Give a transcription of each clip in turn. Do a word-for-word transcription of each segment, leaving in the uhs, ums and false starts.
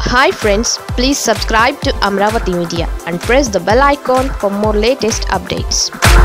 Hi friends, please subscribe to Amravati Media and press the bell icon for more latest updates.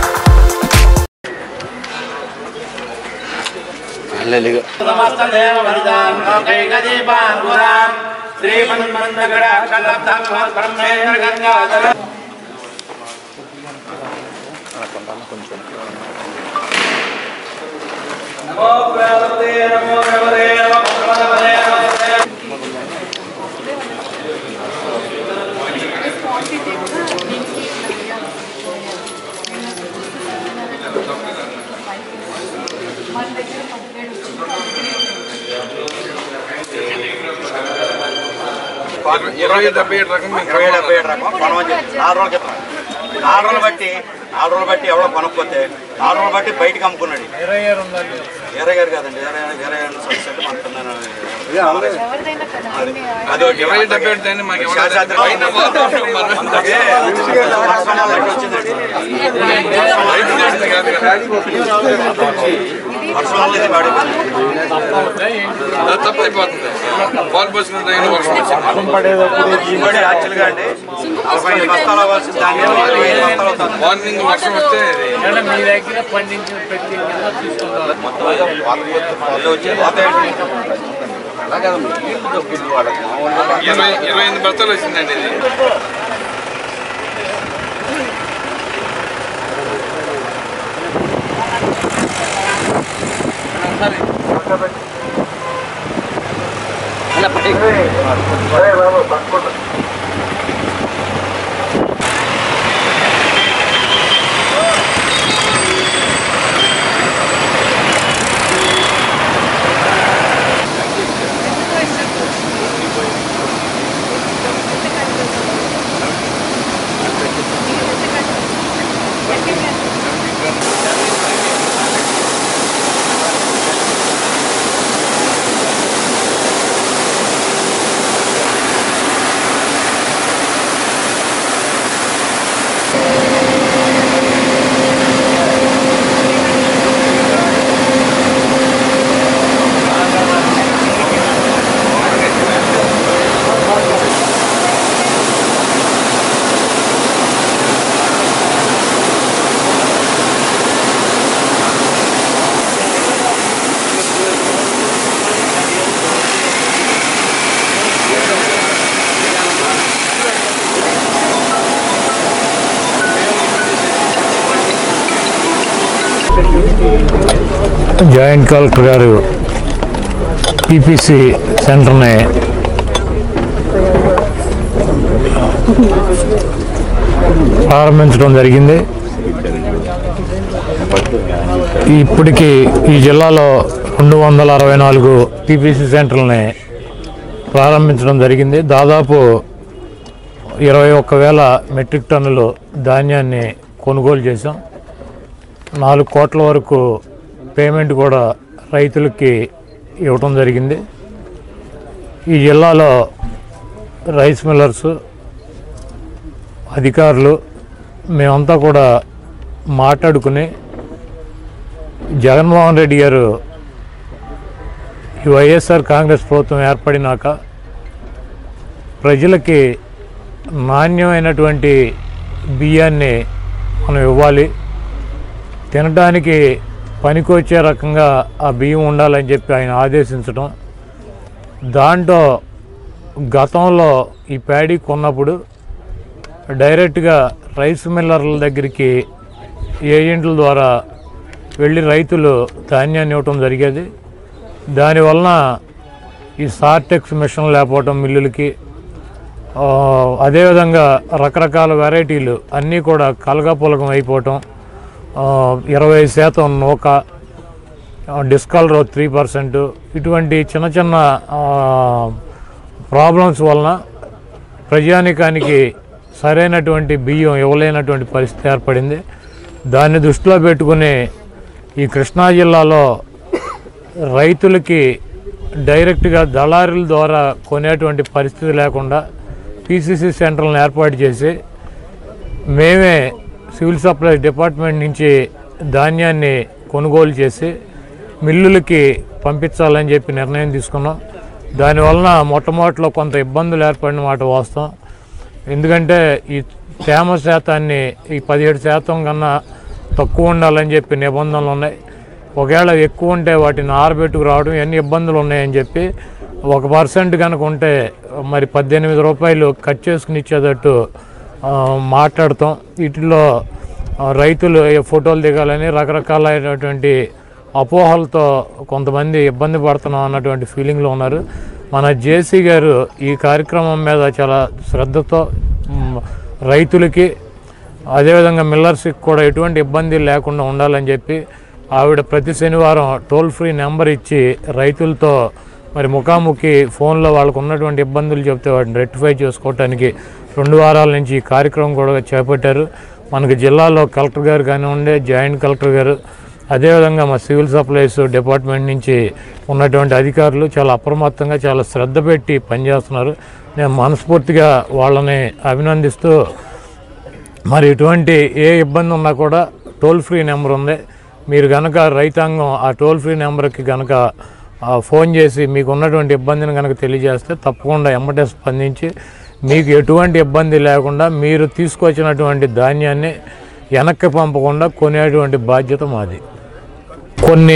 ఇరవై డెబ్బై ఏడు రకం ఇరవై డెబ్బై ఏడు రకం కొనవని నాలుగు రోజుల క్రితం నాలుగు రోజులు బట్టి నాలుగు రోజులు బట్టి ఎవరో కొనకపోతే నాలుగు రోజులు బట్టి బయటకు అమ్ముకున్నాడు. ఇరవై గారు కాదండి, ఇరవై ఇరవై సెట్ అంటున్నాను. అది ఇరవై డెబ్బై ఏడు దాన్ని మాకు వచ్చిందండి. తప్పైపోతుంది. పాలు పోసుకుంటే యాక్చువల్గా అండి నలభై ఐదు బస్తాలు అవ్వాల్సింది దాన్ని ఇరవై ఐదు బస్తాలు అవుతుంది. మార్నింగ్ వర్షం వస్తే మీ దగ్గర పండించిన ప్రతి ఇరవై ఇరవై ఎనిమిది బస్తాలు వచ్చిందండి. ఇది జాయింట్ కలెక్టర్ గారు పీపీసీ సెంటర్ని ప్రారంభించడం జరిగింది. ఇప్పటికీ ఈ జిల్లాలో రెండు వందల అరవై నాలుగు పీపీసీ సెంటర్లని ప్రారంభించడం జరిగింది. దాదాపు ఇరవై ఒక్క వేల మెట్రిక్ టన్నులు ధాన్యాన్ని కొనుగోలు చేశాం. నాలుగు కోట్ల వరకు పేమెంట్ కూడా రైతులకి ఇవ్వటం జరిగింది. ఈ జిల్లాలో రైస్ మిల్లర్స్ అధికారులు మేమంతా కూడా మాట్లాడుకుని జగన్మోహన్ రెడ్డి గారు ఈ వైఎస్ఆర్ కాంగ్రెస్ ప్రభుత్వం ఏర్పడినాక ప్రజలకి నాణ్యమైనటువంటి బియ్యాన్ని మనం ఇవ్వాలి, తినడానికి పనికొచ్చే రకంగా ఆ బియ్యం ఉండాలని చెప్పి ఆయన ఆదేశించడం. దాంట్లో గతంలో ఈ ప్యాడీ కొన్నప్పుడు డైరెక్ట్గా రైస్ మిల్లర్ల దగ్గరికి ఏజెంట్ల ద్వారా వెళ్ళి రైతులు ధాన్యాన్ని ఇవ్వటం జరిగేది. దానివలన ఈ సార్టెక్స్ మిషన్ లేకపోవటం మిల్లులకి, అదేవిధంగా రకరకాల వెరైటీలు అన్నీ కూడా కలగాపులగం అయిపోవటం, ఇరవై శాతం నూక, డిస్కలర్ త్రీ పర్సెంట్ ఇటువంటి చిన్న చిన్న ప్రాబ్లమ్స్ వలన ప్రజానికానికి సరైనటువంటి బియ్యం ఇవ్వలేనటువంటి పరిస్థితి ఏర్పడింది. దాన్ని దృష్టిలో పెట్టుకుని ఈ కృష్ణా జిల్లాలో రైతులకి డైరెక్ట్గా దళారుల ద్వారా కొనేటువంటి పరిస్థితి లేకుండా పీసీసీ సెంటర్లను ఏర్పాటు చేసి మేమే సివిల్ సప్లైస్ డిపార్ట్మెంట్ నుంచి ధాన్యాన్ని కొనుగోలు చేసి మిల్లులకి పంపించాలని చెప్పి నిర్ణయం తీసుకున్నాం. దానివలన మొట్టమొదటిలో కొంత ఇబ్బందులు ఏర్పడిన మాట వాస్తవం. ఎందుకంటే ఈ తేమ శాతాన్ని ఈ పదిహేడు శాతం కన్నా తక్కువ ఉండాలని చెప్పి నిబంధనలు ఉన్నాయి. ఒకవేళ ఎక్కువ ఉంటే వాటిని ఆరబెట్టుకు రావడం ఎన్ని ఇబ్బందులు ఉన్నాయని చెప్పి ఒక పర్సెంట్ కనుక ఉంటే మరి పద్దెనిమిది రూపాయలు కట్ చేసుకుని ఇచ్చేటట్టు మాట్లాడతాం. వీటిలో రైతులు ఫోటోలు దిగాలని రకరకాలైనటువంటి అపోహలతో కొంతమంది ఇబ్బంది పడుతున్నాం అన్నటువంటి ఫీలింగ్లో ఉన్నారు. మన జేసీ గారు ఈ కార్యక్రమం మీద చాలా శ్రద్ధతో రైతులకి అదేవిధంగా మిల్లర్స్కి కూడా ఎటువంటి ఇబ్బంది లేకుండా ఉండాలని చెప్పి ఆవిడ ప్రతి శనివారం టోల్ ఫ్రీ నెంబర్ ఇచ్చి రైతులతో మరి ముఖాముఖి ఫోన్లో వాళ్ళకు ఉన్నటువంటి ఇబ్బందులు చెప్తే వాటిని రెక్టిఫై చేసుకోవటానికి రెండు వారాల నుంచి ఈ కార్యక్రమం కూడా చేపట్టారు. మనకి జిల్లాలో కలెక్టర్ గారు కానివ్వండి, జాయింట్ కలెక్టర్ గారు, అదేవిధంగా మా సివిల్ సప్లైస్ డిపార్ట్మెంట్ నుంచి ఉన్నటువంటి అధికారులు చాలా అప్రమత్తంగా చాలా శ్రద్ధ పెట్టి పనిచేస్తున్నారు. నేను మనస్ఫూర్తిగా వాళ్ళని అభినందిస్తూ మరి ఇటువంటి ఏ ఇబ్బంది ఉన్నా కూడా టోల్ ఫ్రీ నెంబర్ ఉంది. మీరు కనుక రైతాంగం ఆ టోల్ ఫ్రీ నెంబర్కి కనుక ఫోన్ చేసి మీకు ఉన్నటువంటి ఇబ్బందిని కనుక తెలియజేస్తే తప్పకుండా ఎమ్మటే స్పందించి మీకు ఎటువంటి ఇబ్బంది లేకుండా మీరు తీసుకొచ్చినటువంటి ధాన్యాన్ని వెనక్కి పంపకుండా కొనేటువంటి బాధ్యత మాది. కొన్ని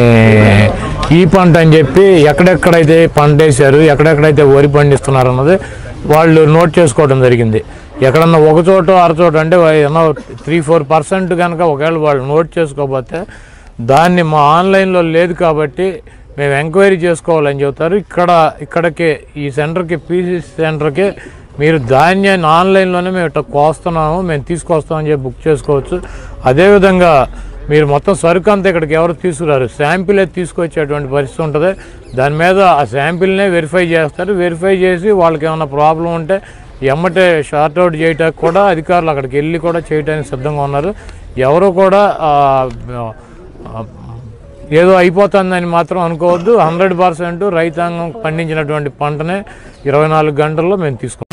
ఈ పంట అని చెప్పి ఎక్కడెక్కడైతే పంట వేశారు, ఎక్కడెక్కడైతే వరి పండిస్తున్నారు అన్నది వాళ్ళు నోట్ చేసుకోవడం జరిగింది. ఎక్కడన్నా ఒక చోట అరచోట అంటే ఏమో త్రీ ఫోర్ పర్సెంట్ కనుక ఒకవేళ వాళ్ళు నోట్ చేసుకోకపోతే దాన్ని మా ఆన్లైన్లో లేదు కాబట్టి మేము ఎంక్వైరీ చేసుకోవాలని చెబుతారు. ఇక్కడ ఇక్కడికి ఈ సెంటర్కి పీసీ సెంటర్కి మీరు ధాన్యాన్ని ఆన్లైన్లోనే మేము ఇట్లా కోస్తున్నాము, మేము తీసుకొస్తామని చెప్పి బుక్ చేసుకోవచ్చు. అదేవిధంగా మీరు మొత్తం సరుకు అంతా ఇక్కడికి ఎవరు తీసుకురారు, శాంపిలే తీసుకొచ్చేటువంటి పరిస్థితి ఉంటుంది. దాని మీద ఆ శాంపిల్నే వెరిఫై చేస్తారు. వెరిఫై చేసి వాళ్ళకి ఏమైనా ప్రాబ్లం ఉంటే ఎమ్మటే షార్ట్అవుట్ చేయడానికి కూడా అధికారులు అక్కడికి వెళ్ళి కూడా చేయడానికి సిద్ధంగా ఉన్నారు. ఎవరు కూడా ఏదో అయిపోతుందని మాత్రం అనుకోవద్దు. హండ్రెడ్ పర్సెంట్ రైతాంగం పండించినటువంటి పంటనే ఇరవై నాలుగు గంటల్లో మేము తీసుకుంటాం.